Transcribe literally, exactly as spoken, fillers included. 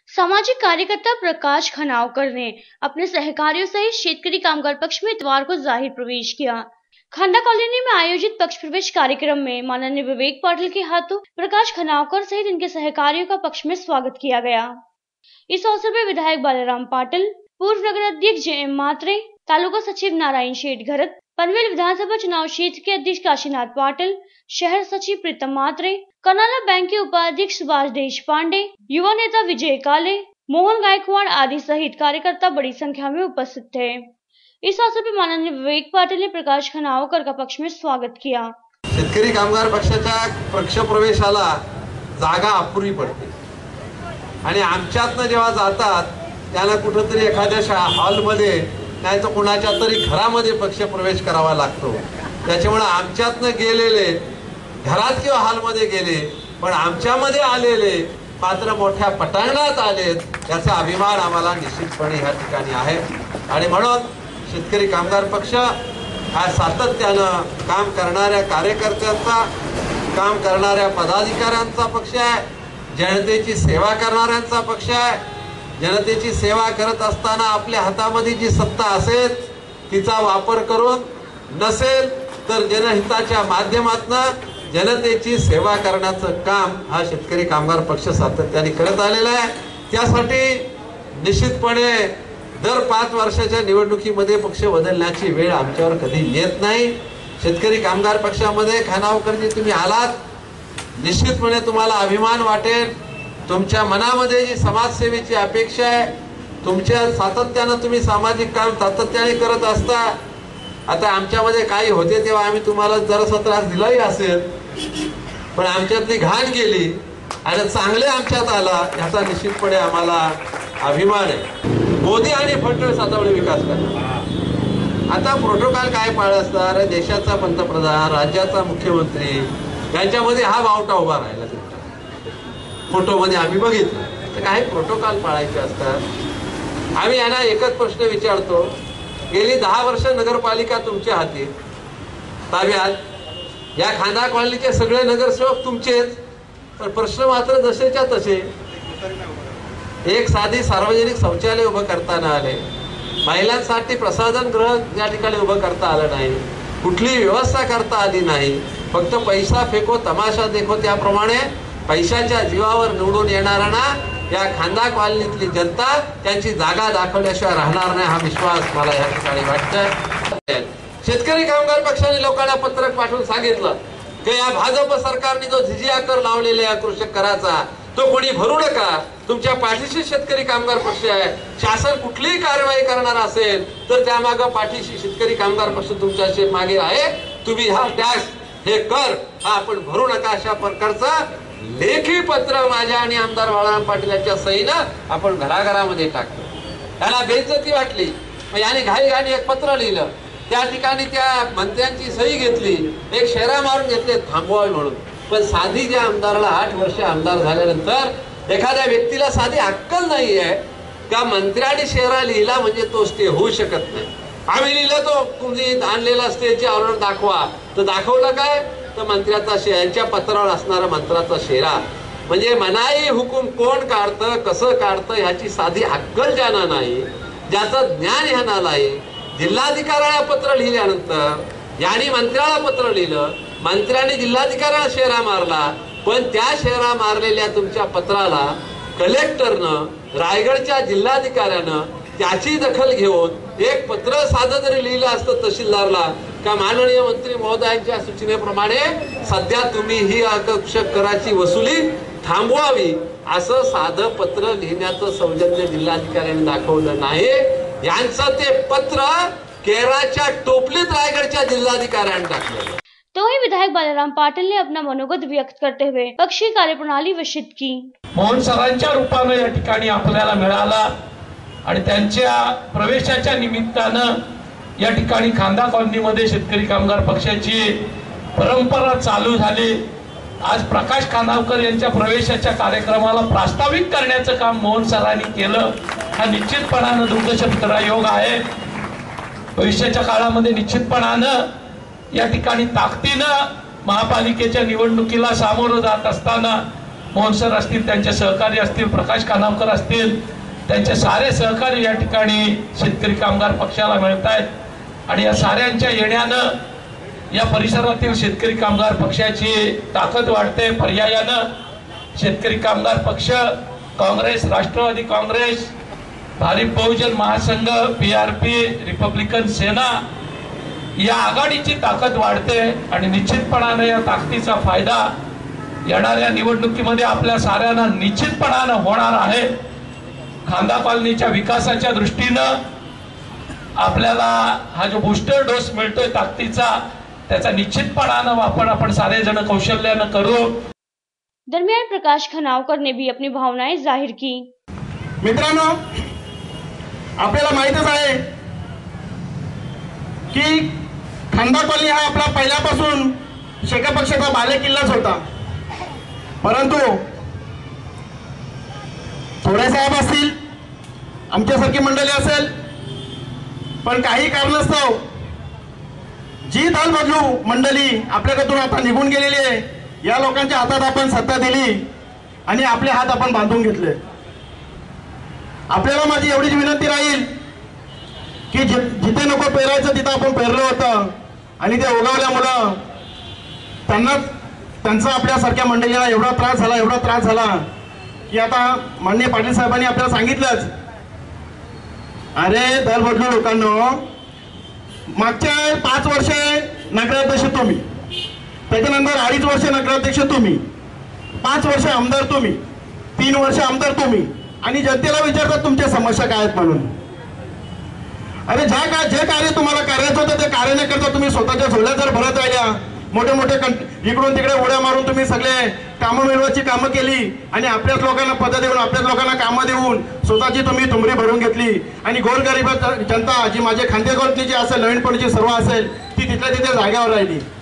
सामाजिक कार्यकर्ता प्रकाश खनावकर ने अपने सहकारियों सहित शेतकरी कामगार पक्ष में इतवार को जाहिर प्रवेश किया। खांडा कॉलोनी में आयोजित पक्ष प्रवेश कार्यक्रम में माननीय विवेक पाटिल के हाथों प्रकाश खनावकर सहित इनके सहकारियों का पक्ष में स्वागत किया गया। इस अवसर पर विधायक बालाराम पाटिल, पूर्व नगर अध्यक्ष जे एम मात्रे, तालुका सचिव नारायण शेठ घरत, पनवेल विधानसभा चुनाव क्षेत्र के अध्यक्ष काशीनाथ पाटिल, शहर सचिव प्रीतम मात्रे, कर्नाला बैंक के उपाध्यक्ष सुभाष देशपांडे, युवा नेता विजय काले, मोहन गायकवाड़ आदि सहित कार्यकर्ता बड़ी संख्या में उपस्थित थे। इस अवसर पर माननीय विवेक पाटिल ने प्रकाश खनावकर का पक्ष में स्वागत किया। शेतकरी कामगार पक्षाच्या पक्ष प्रवेशाला जागा अपुरी पडते आणि आमच्यातनं जेव्हा जातात त्याला कुठेतरी एखाद्या हॉलमध्ये नाही तर कुणाच्या तरी घरामध्ये पक्ष प्रवेश करावा लागतो। त्याच्यामुळे आमच्यातनं गेलेले घरात किंवा हॉलमध्ये गेले पण आमच्यामध्ये आलेले मात्र मोठ्या पटांगणात आलेत याचा अभिमान आम्हाला निश्चितपणे या ठिकाणी आहे। आणि म्हणून शेतकरी कामगार पक्ष हा सातत्यानं काम करणाऱ्या कार्यकर्त्यांचा, काम करणाऱ्या पदाधिकाऱ्यांचा पक्ष आहे, जनतेची सेवा करणाऱ्यांचा पक्ष आहे। जनतेची सेवा करत असताना आपल्या हातामध्ये जी सत्ता असेल तिचा वापर करून, नसेल तर जनहिताच्या माध्यमातून जनतेची सेवा करण्याचं काम हा शेतकरी कामगार पक्ष सातत्याने करत आलेला आहे। त्यासाठी निश्चितपणे दर पाच वर्षाच्या निवडणुकीमध्ये पक्ष बदलण्याची वेळ आमच्यावर कधी येत नाही। शेतकरी कामगार पक्षामध्ये खनावकरजी तुम्ही आलात, निश्चितपणे तुम्हाला अभिमान वाटेल। तुमच्या मनामध्ये जी समाजसेवेची अपेक्षा आहे, तुमच्या सातत्याने तुम्ही सामाजिक काम सातत्याने करत असता। आता आमच्यामध्ये काही होते तेव्हा आम्ही तुम्हाला जरासा त्रास दिलाही असेल, पण आमच्यातली घाण गेली आणि चांगले आमच्यात आला याचा निश्चितपणे आम्हाला अभिमान आहे। मोदी आणि फडणवीस आता विकास करणार। आता प्रोटोकॉल काय पाळत असणार, देशाचा पंतप्रधान, राज्याचा मुख्यमंत्री यांच्यामध्ये हा वावटा उभा राहिला। फोटो मध्ये आम्ही बघितलं तर काही प्रोटोकॉल पाळायचे असतात। आम्ही यांना एकच प्रश्न विचारतो, गेली दहा वर्ष नगरपालिका तुमच्या हाती ताब्यात, या खांदा कॉलनीचे सगळे नगरसेवक तुमचेच, पण प्रश्न मात्र जसेच्या तसे। एक साधी सार्वजनिक शौचालय उभं करताना आले, महिलांसाठी प्रसाधन गृह या ठिकाणी उभं करता आलं नाही, कुठली व्यवस्था करता आली नाही। फक्त पैसा फेको तमाशा देखो त्याप्रमाणे पैशाच्या जीवावर निवडून येणाऱ्यांना या खांदा कॉलनीतली जनता त्यांची जागा दाखवल्याशिवाय राहणार नाही हा विश्वास मला या ठिकाणी वाटतोय। शेतकरी कामगार पक्षाने लोकांना पत्रक पाठवून सांगितलं की या भाजप सरकारने जो झिजिया कर लावलेला आहे कृषक कराचा तो कोणी भरू नका, तुमच्या पाठीशी शेतकरी कामगार पक्ष आहे। शासन कुठलीही कारवाई करणार असेल तर त्यामागे पाठीशी शेतकरी कामगार पक्ष तुमच्या मागे आहे। तुम्ही हा टॅक्स हे कर हा आपण भरू नका अशा प्रकारचा लेखी पत्र माझ्या आणि आमदार बाळाराम पाटील यांच्या सहीनं आपण घराघरामध्ये टाकलं। त्याला बेइज्जती वाटली, मग याने घाई घाई एक पत्र लिहिलं, त्या ठिकाणी त्या मंत्र्यांची सही घेतली, एक शेरा मारून घेतले थांबवावे म्हणून। पण साधी ज्या आमदाराला आठ वर्ष आमदार झाल्यानंतर एखाद्या व्यक्तीला साधी अक्कल नाही आहे का मंत्र्यांनी शेरा लिहिला म्हणजे तो स्टे होऊ शकत नाही। आम्ही लिहिलं तो तुम्ही आणलेला स्टेचे आवरण दाखवा, तर दाखवलं काय तर मंत्र्याचा शेरा, यांच्या पत्रावर असणारा मंत्र्याचा शेरा। म्हणजे मनाई हुकूम कोण काढतं कसं काढतं ह्याची साधी अक्कल ज्यांना नाही, ज्याचं ज्ञान ह्यांना नाही। जिल्हाधिकाऱ्याला पत्र लिहिल्यानंतर यांनी मंत्र्याला पत्र लिहिलं, मंत्र्यांनी जिल्हाधिकाऱ्याला शेरा मारला, पण त्या शेरा मारलेल्या तुमच्या पत्राला कलेक्टरनं, रायगडच्या जिल्हाधिकाऱ्यानं त्याची दखल घेऊन एक पत्र साधं जरी लिहिलं असतं तहसीलदारला का माननीय मंत्री महोदयांच्या सूचनेप्रमाणे सध्या तुम्ही ही आकर्षक कराची वसुली थांबवावी असं साधं पत्र लिहिण्याचं सौजन्य जिल्हाधिकाऱ्यांनी दाखवलं नाही। यांचं ते पत्र केरळच्या टोपलीत रायगडच्या जिल्हाधिकाऱ्यांनी टाकलं। तो ही विधायक बालाराम पाटिल ने अपना मनोगत व्यक्त करते हुए पक्षी कार्यप्रणाली विषित की। मोहन सरांच्या रूपाने या ठिकाणी आपल्याला मिळाला आणि त्यांच्या प्रवेशाच्या निमित्तानं या ठिकाणी खांदा कॉलनीमध्ये शेतकरी कामगार पक्षाची परंपरा चालू झाली। आज प्रकाश खनावकर यांच्या प्रवेशाच्या कार्यक्रमाला प्रास्ताविक करण्याचं काम मोहन सरांनी केलं, हा निश्चितपणानं दुर्दशा योग आहे। भविष्याच्या काळामध्ये निश्चितपणानं या ठिकाणी ताकदीनं महापालिकेच्या निवडणुकीला सामोरं जात असताना मोहन सर असतील, त्यांचे सहकारी असतील, प्रकाश खानावकर असतील, त्यांचे सारे सहकारी या ठिकाणी शेतकरी कामगार पक्षाला मिळत आहेत आणि या साऱ्यांच्या येण्यानं या परिसरातील शेतकरी कामगार पक्षाची ताकद वाढते. पर्यायानं शेतकरी कामगार पक्ष, Congress, Rashtrawadi Congress, Bharip Bahujan Mahasangh, P R P, Republican Sena या आघाडीची ताकद वाढते आणि निश्चितपणाने या ताकदीचा फायदा येणाऱ्या निवडणुकीमध्ये आपल्या साऱ्यांना निश्चितपणानं होणार आहे. खांदा कॉलनीच्या विकासाच्या दृष्टीनं आपल्याला हा जो बूस्टर डोस मिळतोय ताकदीचा, त्याचा निश्चितपणानं वापर आपण सारे जण कौशल्यानं करू. दरमियान प्रकाश खनावकर ने भी अपनी भावनाएं जाहिर की. मित्रांनो, आपल्याला माहितच आहे की खांदा कॉलनी हा आपला पहिल्यापासून शेका पक्षाचा बालेकिल्लाच होता. परंतु थोडे साहेब असतील, आमच्यासारखी मंडळी असेल, पण काही कारणास्तव जी दल बदलू मंडळी आपल्याकडून आता निघून गेलेली आहे, या लोकांच्या हातात आपण सत्ता दिली आणि आपले हात आपण बांधून घेतले. आपल्याला माझी एवढीच विनंती राहील की जिथे नको पेरायचं तिथं आपण पेरलं होतं आणि ते उगवल्यामुळं त्यांना त्यांचा आपल्यासारख्या मंडळीला एवढा त्रास झाला एवढा त्रास झाला की आता माननीय पाटील साहेबांनी आपल्याला सांगितलंच, अरे दल बदलू लोकांना, मागच्या पाच वर्षे नगराध्यक्ष तुम्ही, त्याच्यानंतर अडीच वर्ष नगराध्यक्ष तुम्ही, पाच वर्ष आमदार तुम्ही, तीन वर्ष आमदार तुम्ही आणि जनतेला विचारतात तुमच्या समस्या काय आहेत म्हणून. अरे ज्या का जे कार्य तुम्हाला करायचं होतं ते कार्य न करता तुम्ही स्वतःच्या झोल्या जर भरत राहिल्या, मोठे मोठे इकडून तिकडे उड्या मारून तुम्ही सगळे कामं मिळवायची कामं केली आणि आपल्याच लोकांना पद देऊन आपल्याच लोकांना कामं देऊन स्वतःची तुम्ही तुमरी भरून घेतली आणि गोरगरीब जनता जी माझे खांदे कॉलनीची असेल, नवीनपणीची सर्व असेल ती तिथल्या तिथे जाग्यावर राहिली.